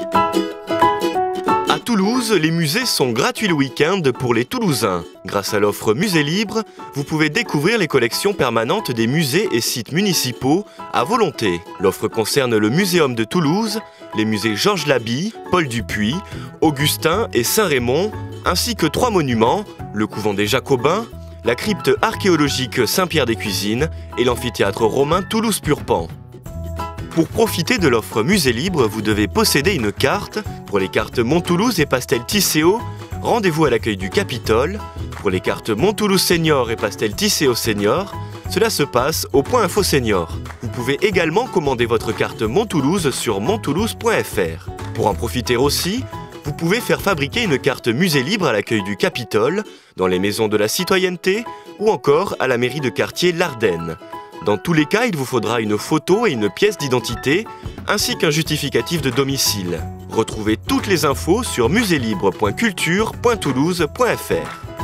À Toulouse, les musées sont gratuits le week-end pour les Toulousains. Grâce à l'offre Musée Libre, vous pouvez découvrir les collections permanentes des musées et sites municipaux à volonté. L'offre concerne le Muséum de Toulouse, les musées Georges Labie, Paul Dupuy, Augustin et Saint-Raymond, ainsi que 3 monuments, le couvent des Jacobins, la crypte archéologique Saint-Pierre-des-Cuisines et l'amphithéâtre romain Toulouse-Purpan. Pour profiter de l'offre Musée Libre, vous devez posséder une carte. Pour les cartes Mont-Toulouse et Pastel Tisséo, rendez-vous à l'accueil du Capitole. Pour les cartes Mont-Toulouse Senior et Pastel Tisséo Senior, cela se passe au Point Info Senior. Vous pouvez également commander votre carte Mont-Toulouse sur monttoulouse.fr. Pour en profiter aussi, vous pouvez faire fabriquer une carte Musée Libre à l'accueil du Capitole, dans les maisons de la citoyenneté ou encore à la mairie de quartier L'Ardenne. Dans tous les cas, il vous faudra une photo et une pièce d'identité, ainsi qu'un justificatif de domicile. Retrouvez toutes les infos sur musélibre.culture.toulouse.fr.